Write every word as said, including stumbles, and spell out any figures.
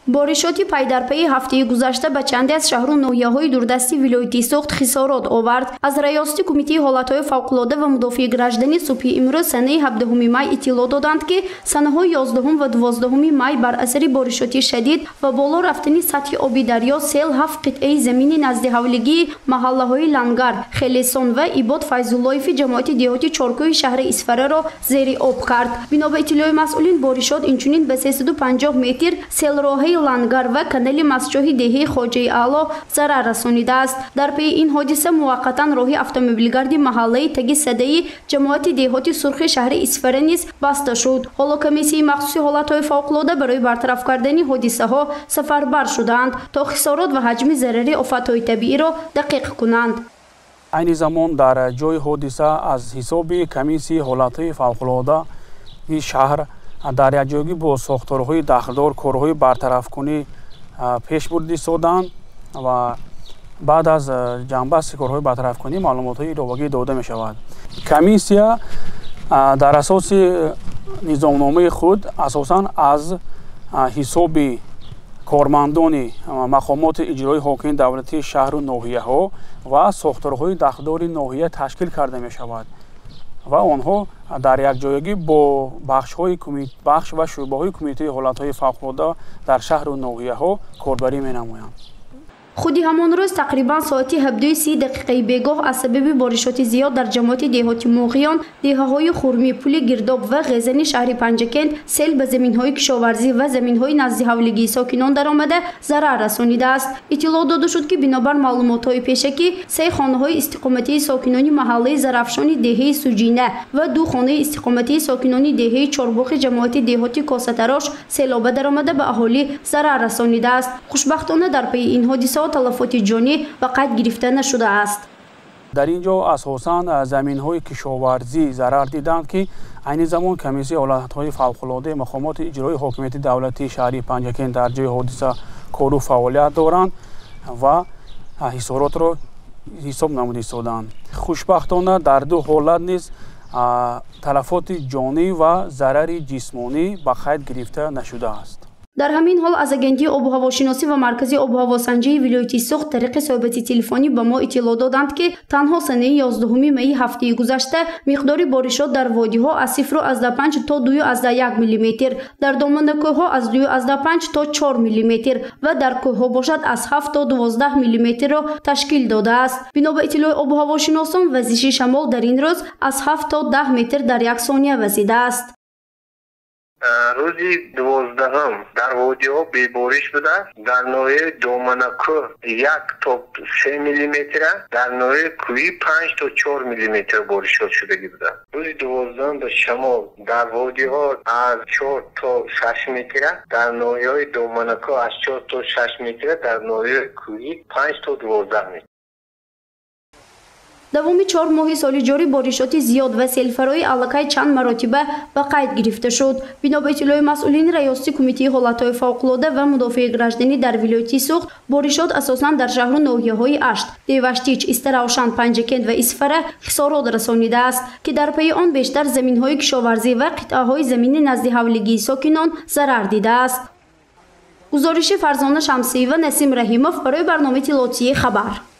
боришоти пайдарпаи ҳафтаи гузашта ба чанде аз шаҳру ноҳияҳои дурдасти вилояти Суғд хисорот овард. Аз раёсати Кумитаи ҳолатҳои фавқулода ва мудофиаи гражданӣ субҳи имрӯз санаи ҳабдаҳуми май иттилоъ доданд, ки санаҳои ёздаҳум ва дувоздаҳуми май бар асари боришоти шадид ва боло рафтани сатҳи оби дарё сел ҳафт қитъаи замини назди ҳавлигии маҳаллаҳои Лангар, Хелесон ва Ибод Файзуллоеви ҷамоати деҳоти чоркӯҳи шаҳри Исфараро зери об кард. Бино ба иттилоъи масъулин, боришот инчунин ба сесаду панҷоҳ метр селроҳаи Лангар ва канали мастчоҳи деҳаи Хоҷаи Аъло зарар расонидааст. Дар пайи ин ҳодиса муваққатан роҳи автомобилгарди маҳаллаи Таги Садаи ҷамоати деҳоти Сурхи шаҳри Исфара низ баста шуд. Ҳоло комиссияи махсуси ҳолатҳои фавқулода барои бартараф кардани ҳодисаҳо сафарбар шудаанд, то хисорот ва ҳаҷми зарари офатҳои табииро дақиқ кунанд. айни замон дар ҷои ҳодиса аз ҳисоби комиссияи ҳолатҳои фавқулодаи шаҳр дар якҷоягӣ бо сохторҳои дахлдор корҳои бартарафкунӣ пешбурдӣ соданд ва баъд аз ҷанбасти корҳои бартарафкунӣ маълумотҳои иловагӣ дода мешавад. Комиссия дар асоси низомномаи худ асосан аз ҳисоби кормандони мақомоти иҷрои ҳокими давлатии шаҳру ноҳияҳо ва сохторҳои дахлдори ноҳия ташкил карда мешавад ва онҳо дар якҷоягӣ бо бахшҳои бахш ва шӯъбаҳои Кумитаи ҳолатҳои фавқулода дар шаҳру ноҳияҳо корбарӣ менамоянд. худи ҳамон рӯз тақрибан соати ҳабдуи си дақиқаи бегоҳ аз сабаби боришоти зиёд дар ҷамоати деҳоти Моғиён, деҳаҳои Хурмӣ, Пули Гирдоб ва Ғезани шаҳри Панҷакент сел ба заминҳои кишоварзӣ ва заминҳои назди ҳавлигии сокинон даромада зарар расонидааст. Иттилоъ дода шуд, ки бинобар маълумотҳои пешакӣ се хонаҳои истиқоматии сокинони маҳаллаи Зарафшони деҳаи Суҷина ва ду хонаи истиқоматии сокинони деҳаи Чорбухи ҷамоати деҳоти Косатарош селоба даромада ба аҳолӣ зарар расонидааст. Хушбахтона дар пайи ин ҳодиса талафоти ҷонӣ ба қайд гирифта нашудааст. дар ин ҷо асосан заминҳои кишоварзӣ зарар диданд, ки айни замон комиссияи ҳолатҳои фавқулодаи мақомоти иҷрои ҳокимияти давлатии шаҳри Панҷакент дар ҷои ҳодиса кору фаъолият доранд ва ҳисоротро ҳисоб намуда истоданд. Хушбахтона дар ду ҳолат низ талафоти ҷонӣ ва зарари ҷисмонӣ ба қайд гирифта нашудааст. дар ҳамин ҳол аз агентии обуҳавошиносӣ ва маркази обуҳавосанҷии вилояти Суғд тариқи соҳибати телефонӣ ба мо иттилоъ доданд, ки танҳо санаи ёздаҳуми майи ҳафтаи гузашта миқдори боришот дар водиҳо аз сифру азда панҷ то дую азда як миллиметр, дар доманакӯҳҳо аз дую азда панҷ то чор миллиметр ва дар кӯҳҳо бошад аз ҳафт то дувоздаҳ миллиметрро ташкил додааст. Бино ба иттилоъи обуҳавошиносон, вазиши шамол дар ин рӯз аз ҳафт то даҳ метр дар як сония вазидааст. рӯзи дувоздаҳум дар водиҳо бебориш буда, дар ноҳияи Доманакӯҳ як то се миллиметр, дар ноҳияи Кӯҳӣ панҷ то чор миллиметр боришот шудагӣ буда. рӯзи дувоздаҳум ба шамол дар водиҳо аз чор то шаш метр, дар ноҳияи Доманакӯҳ аз чор то шаш метр, дар ноҳияи Кӯҳӣ панҷ то дувоздаҳ метр. давоми чор моҳи соли ҷорӣ боришоти зиёд ва селфарои аллакай чанд маротиба ба қайд гирифта шуд. Бино ба иттилоъи масъулини раёсати Кумитаи ҳолатҳои фавқулода ва мудофиаи гражданӣ дар вилояти Суғд, боришот асосан дар шаҳру ноҳияҳои Ашт, Деваштич, Истаравшан, Панҷакент ва Исфара хисорот расонидааст, ки дар пайи он бештар заминҳои кишоварзӣ ва қитъаҳои замини назди ҳавлигии сокинон зарар дидааст. гузориши Фарзона Шамсиева, Насим Раҳимов барои барномаи Иттилоотии Хабар.